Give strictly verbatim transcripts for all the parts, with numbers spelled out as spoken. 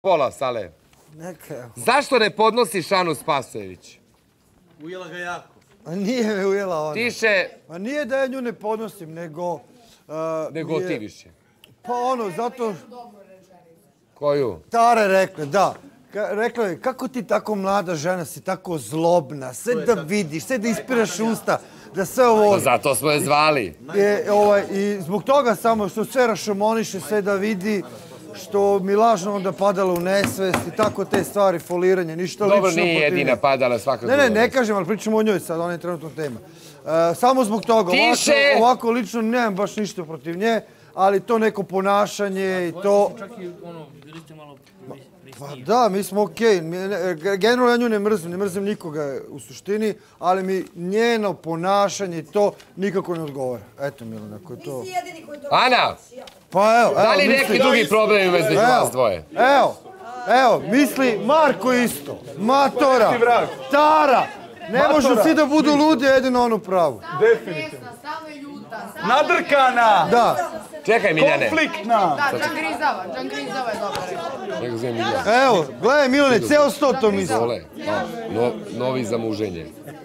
Pola, Sale. Neka. Zašto ne podnosiš Anu Spasojević? Ujela ga jako. A nije me ujela ona. Tiše... Ma nije da ja nju ne podnosim, nego... Nego ti više. Pa ono, zato... Koju? Tara je rekla, da. Rekla je, kako ti tako mlada žena si tako zlobna, sve da vidiš, sve da ispiraš usta, da sve ovo... Zato smo je zvali. I zbog toga samo što sve rašomoniše, sve da vidi, što mi lažno onda padala u nesvest i tako te stvari, foliranje, ništa lično protiv nje. Dobro, nije jedina padala svaka Ne, ne, ne kažem, ali pričamo o njoj sad, ona je trenutno tema. Samo zbog toga, ovako lično nemam baš ništa protiv nje, ali to neko ponašanje i to... Čak i ono, bili ste malo prisniji. Da, mi smo okej. Generalno ja nju ne mrzim, ne mrzim nikoga u suštini, ali mi njeno ponašanje i to nikako ne odgovara. Eto, Milana, ako je to... Ana! Pa evo, da li neki drugi problem ima između vas dvoje? Evo, evo, misli Marko isto, Matora, Tara. Ne možu svi da budu ludi, jedino onu pravu. Definitivno. Stalno je ljuta. Nadrkana! Da. Čekaj, Miljane. Konfliktna! Da, džangrizava. Džangrizava je dobro. Evo, gledaj Milane, ceo sto to misli. Dole, novi za muženje.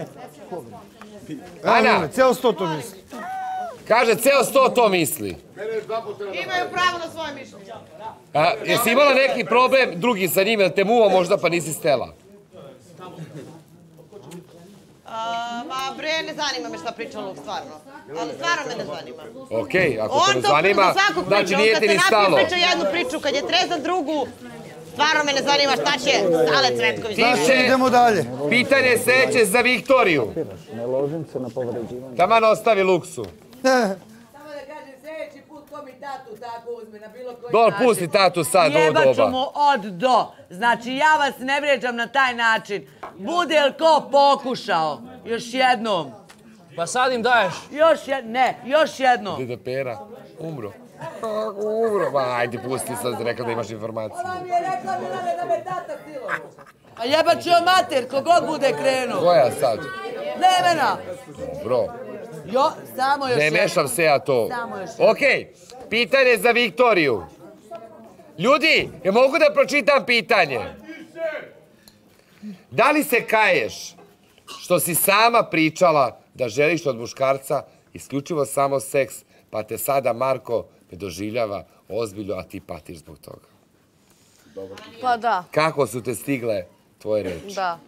Evo Milane, ceo sto to misli. Kaže, ceo sto to misli. Imaju pravo na svoje mišljenje. Jesi imala neki problem drugi sa njim, da te muva možda pa nisi stela? Ma bre, ne zanima me šta priča Luk, stvarno. Ali stvarno me ne zanima. Okej, ako te ne zanima, znači nije ti ni stalo. On to priča jednu priču, kad je trezan drugu, stvarno me ne zanima šta će Sale Cvetković. Tiše, idemo dalje. Pitanje sledeće za Viktoriju. Ne ložim se na povređivanje. Taman ostavi Luksu. Samo da kažem, sljedeći put ko mi tatu tako uzme na bilo koji Dol, način. pusti tatu sad ovo doba. Jebaću mu od do. Znači, ja vas ne vrijeđam na taj način. Bude li ko pokušao? Još jednom. Pa sad im daješ. Još jednom. Ne, još jednom. Deda Pera, umro. Umro, ma ajde pusti sad, rekao da imaš informaciju. Ona mi je rekla Milane da me tata silo. A jebat ću joj mater, kogod bude krenuo. Koja sad? Nemena. Bro. Jo, samo još Ne jednom. mešam se ja to. Samo još jednom. Okej, pitanje za Viktoriju. Ljudi, ja mogu da pročitam pitanje? Da li se kaješ što si sama pričala da želiš od muškarca isključivo samo seks, pa te sada Marko ne doživljava ozbiljno, a ti patiš zbog toga? Pa da. Kako su te stigle tvoje reči? Da.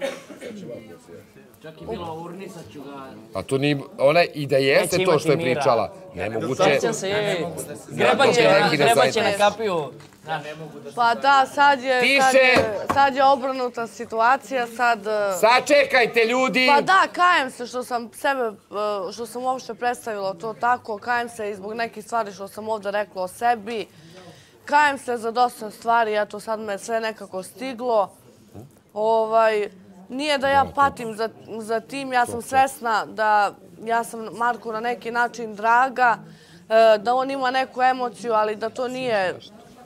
Čak i bilo urnisat ću ga. Pa to nije, ona i da jeste to što je pričala. Nemoguće. Sjećam se, je, grebaće na kapiju. Pa da, sad je, sad je, sad je obrnuta situacija, sad... Sačekajte, ljudi! Pa da, kajem se što sam sebe, što sam uopšte predstavila to tako, kajem se i zbog nekih stvari što sam ovdje rekla o sebi, kajem se za dosta stvari, eto sad me sve nekako stiglo. Ovaj... Nije da ja patim za, za tim, ja sam svesna da ja sam Marku na neki način draga, da on ima neku emociju, ali da to nije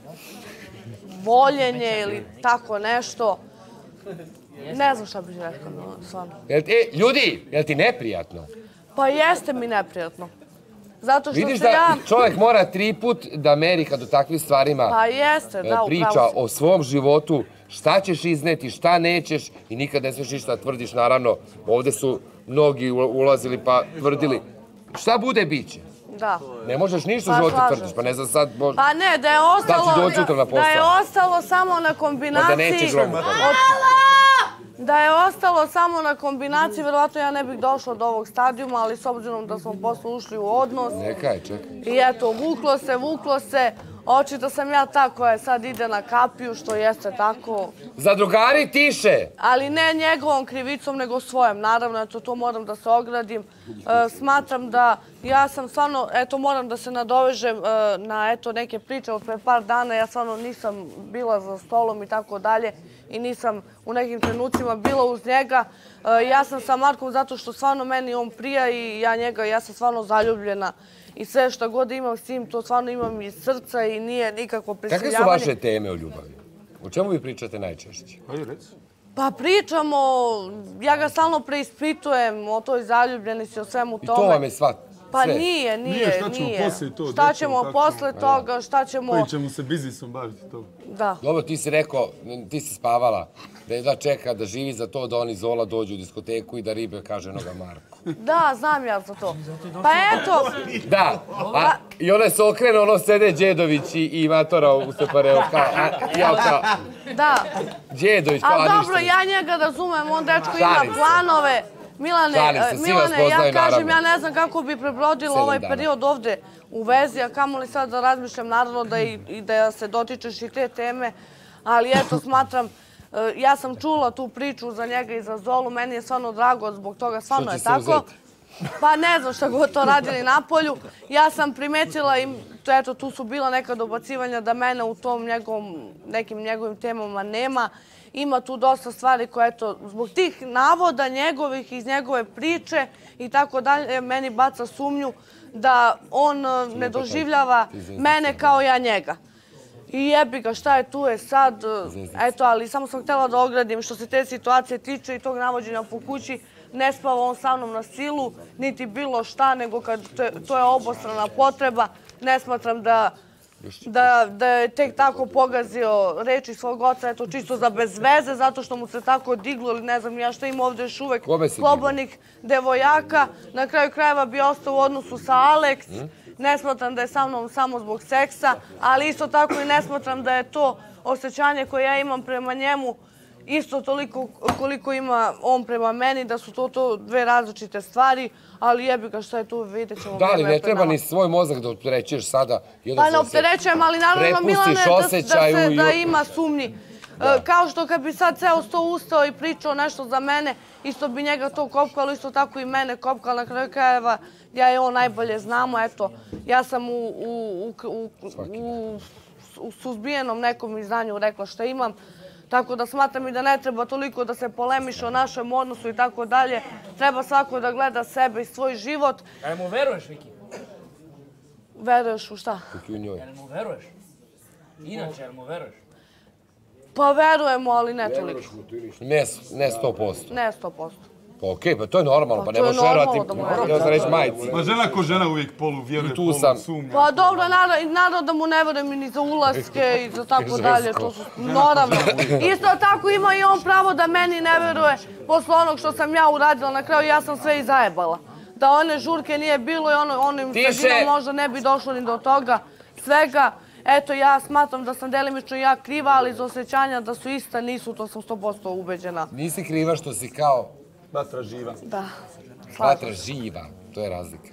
voljenje ili tako nešto. Ne znam šta bih rekla, stvarno. E, ljudi, je li ti neprijatno? Pa jeste mi neprijatno. Zato što Vidiš se ja... da čovjek mora tri put da meri kad o takvim stvarima Pa jeste, da, priča o svom životu, šta ćeš izneti, šta nećeš i nikad ne smiješ ništa tvrdiš, naravno. Ovdje su mnogi ulazili pa tvrdili. Šta bude, bit će. Da. Ne možeš ništa u životu tvrdiš, pa ne znam sad... Pa ne, da je ostalo, da je ostalo samo na kombinaciji... Da nećeš gromu. Da je ostalo samo na kombinaciji, verovatno ja ne bih došla do ovog stadijuma, ali s obzirom da smo posle ušli u odnos... Nekaj, čekaj. I eto, vuklo se, vuklo se. Očito sam ja ta koja sad ide na kapiju, što jeste tako. Zadrugari, tiše! Ali ne njegovom krivicom, nego svojom. Naravno, eto, to moram da se ogradim. Smatram da ja sam stvarno, eto, moram da se nadovežem na, eto, neke priče od pre par dana. Ja stvarno nisam bila za stolom i tako dalje i nisam u nekim trenucima bila uz njega. Ja sam sa Markom zato što stvarno meni on prija i ja njega, ja sam stvarno zaljubljena. I sve što god imam s tim, to stvarno imam iz srca i nije nikakvo prisiljavanje. Kakve su vaše teme o ljubavi? O čemu vi pričate najčešće? Pa pričamo, ja ga stalno preispitujem o toj zaljubljenosti, o svemu tome. I to vam je sva Pa nije, nije, Nije, šta ćemo nije. poslije to, Šta dečko, ćemo kako posle toga, šta ćemo... Koji ćemo se biznisom baviti to. Da. Dobro, ti si rekao, ti si spavala, da jedva čeka da živi za to da oni Zola dođu u diskoteku i da ribe kaže noga Marko. Da, znam ja za to. Pa eto... Da, a, i ona se okrene, ono sede Đedović i, i Matora u separeu, kao, a, ja kao, Da. Đedović, kao, a A ništa. dobro, ja njega razumem, on dečko ima Šalim se. planove. Milane, Šalim se, e, svi vas Milane, ja poznaju, kažem, naravno. ja ne znam kako bi prebrodila Sedam ovaj dana. period ovde u vezi, a kamoli sad da razmišljam, naravno da i, i da se dotičeš i te teme, ali eto, smatram, e, ja sam čula tu priču za njega i za Zolu, meni je stvarno drago zbog toga, stvarno Što je će se tako. uzeti? Pa ne znam šta god to radili napolju. Ja sam primetila i eto, tu su bila neka dobacivanja da mene u tom njegovom, nekim njegovim temama nema. Ima tu dosta stvari koje, eto, zbog tih navoda njegovih iz njegove priče i tako dalje, meni baca sumnju da on e, ne doživljava mene kao ja njega. I jebi ga, šta je tu je sad, e, eto, ali samo sam htjela da ogradim što se te situacije tiče i tog navođenja po kući. Ne spava on sa mnom na silu, niti bilo šta, nego kad to je obostrana potreba. Ne smatram da, da, da je tek tako pogazio reči svog oca, eto čisto za bez veze, zato što mu se tako diglo ili ne znam ja šta ima ovdje još uvek slobonik devojaka. Na kraju krajeva bi ostao u odnosu sa Aleks. Ne smatram da je sa mnom samo zbog seksa, ali isto tako i ne smatram da je to osjećanje koje ja imam prema njemu isto toliko koliko ima on prema meni, da su to, to dve različite stvari, ali jebi ga šta je tu, vidjet ćemo. Da, ali ne treba ni svoj mozak da opterećuješ sada. Pa ne opterećujem, ali naravno Milane da, da, se, da ima sumnji. Da. Kao što kad bi sad ceo sto ustao i pričao nešto za mene, isto bi njega to kopkalo, isto tako i mene kopkalo. Na kraju krajeva, ja i on najbolje znamo, eto, ja sam u, u, u, u, u suzbijenom nekom izdanju rekla šta imam. Tako da smatram i da ne treba toliko da se polemiše o našem odnosu i tako dalje. Treba svako da gleda sebe i svoj život. Jel mu veruješ, Viki? Veruješ u šta? Jel mu veruješ? Inače, jel mu veruješ? Pa verujemo, ali ne toliko. Ne, ne sto posto. Ne sto posto. Pa okej, pa to je normalno, pa ne možeš verovati. Htio sam reći majici. Ma žena ko žena uvijek polu vjeruje, tu polu sam. sumnja. Pa dobro, naravno da mu ne verujem ni za ulaske i za tako dalje, to su naravno. Isto tako ima i on pravo da meni ne veruje posle onog što sam ja uradila. Na kraju ja sam sve i zajebala. Da one žurke nije bilo i ono, onim sredinom možda ne bi došlo ni do toga svega. Eto, ja smatram da sam delimično ja kriva, ali iz osjećanja da su ista nisu, to sam sto posto ubeđena. Nisi kriva što si kao... Vatra živa. Da. Vatra živa, to je razlika.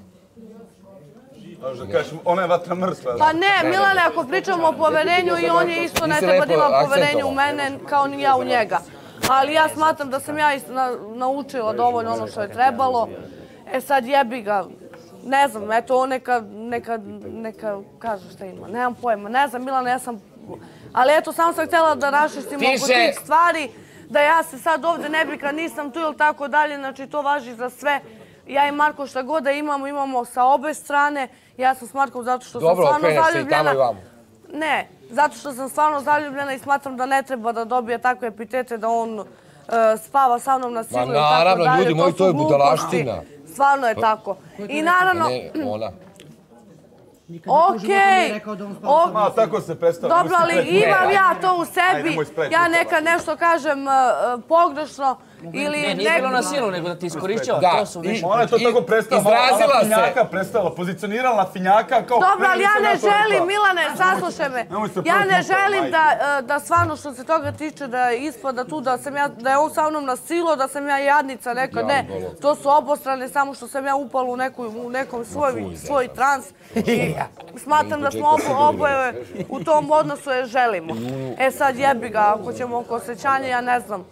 Možda kažeš, ona je vatra mrtva. Pa ne, Milane, ako pričamo o poverenju i on je isto ne treba da ima poverenje u mene kao ni ja u njega. Ali ja smatram da sam ja naučila dovoljno ono što je trebalo. E sad jebi ga. Ne znam, eto, on neka, neka, neka kaže šta ima. Nemam pojma, ne znam, Milane, ja sam... Ali eto, samo sam htjela da raščistim oko tih stvari, da ja se sad ovdje ne bi kad nisam tu ili tako dalje, znači to važi za sve. Ja i Marko šta god da imamo, imamo sa obe strane. Ja sam s Markom zato što sam stvarno zaljubljena. Ne, zato što sam stvarno zaljubljena i smatram da ne treba da dobije takve epitete da on spava sa mnom na silu ili tako dalje. Naravno, ljudi moji, to je budalaština. Stvarno je tako. I naravno... Ne, ona. Okej. Ma, tako se predstavlja. Dobro, ali imam ja to u sebi. Ja nekad nešto kažem pogrešno ili... Ne, nije bilo na silu, nego da ti iskorišćava. To su više... Ona je to tako predstavila. Izrazila se. Finjaka predstavila, pozicionirala finjaka kao... Dobro, ali ja ne želim, Milane, saslušaj me. Ja ne želim da stvarno što se toga tiče da ispada tu da sam ja, da je on sa mnom na silu, da sam ja jadnica neka. Ne, to su obostrane, samo što sam ja upala u nekom svoj trans. Smatram da smo oboje u tom odnosu jer želimo. E sad jebi ga, ako ćemo oko osjećanja, ja ne znam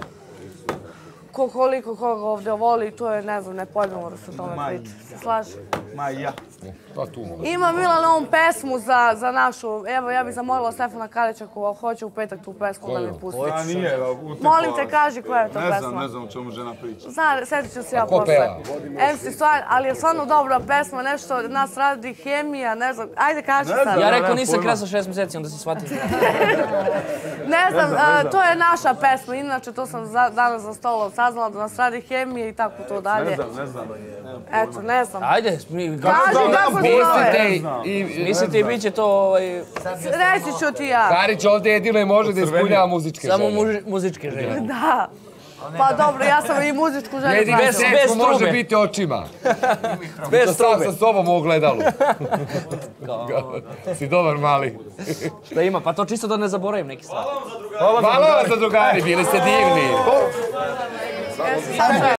koliko koga ovdje voli, to je, ne znam, ne pojmemo da se o tome priča. Se slaže? Ma i ja. Ima Milan ovom pesmu za našu, evo ja bih zamolila Stefana Karića ko hoće u petak tu pesmu da mi pusti. A nije, molim te, kaži koja je to pesma. Ne znam, ne znam o čemu žena priča. Zna, sjetit ću se ja posle. em ce stvar, ali je stvarno dobra pesma, nešto nas radi hemija, ne znam, ajde kaži sad. Ja rekao nisam krasao šest mjeseci, onda si shvatio. Ne znam, to je naša pesma, inače to sam danas za stolom saznala da nas radi hemije i tako to dalje. Ne znam, ne znam. Eto, ne znam. Ajde, mi... Kaži kako se zove. Mislite i bit će to ovaj... Reći ću ti ja. Karić ovdje jedino i može da ispunjava muzičke Samo želje. muži- muzičke želje. Da. Pa dobro, ja sam i muzičku želju Jedini tražila. bez seks može strube. biti očima. Bez To sam strube. sa sobom u ogledalu. Si dobar mali. Šta ima? Pa to čisto da ne zaboravim neki stvar. Hvala vam za drugari, bili ste divni.